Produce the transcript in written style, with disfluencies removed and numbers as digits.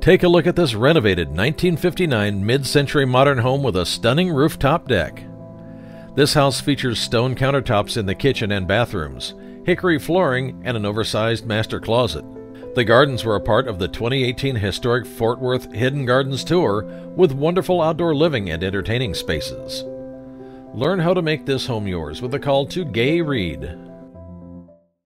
Take a look at this renovated 1959 mid-century modern home with a stunning rooftop deck. This house features stone countertops in the kitchen and bathrooms, hickory flooring, and an oversized master closet. The gardens were a part of the 2018 historic Fort Worth Hidden Gardens Tour with wonderful outdoor living and entertaining spaces. Learn how to make this home yours with a call to Gaye Reed.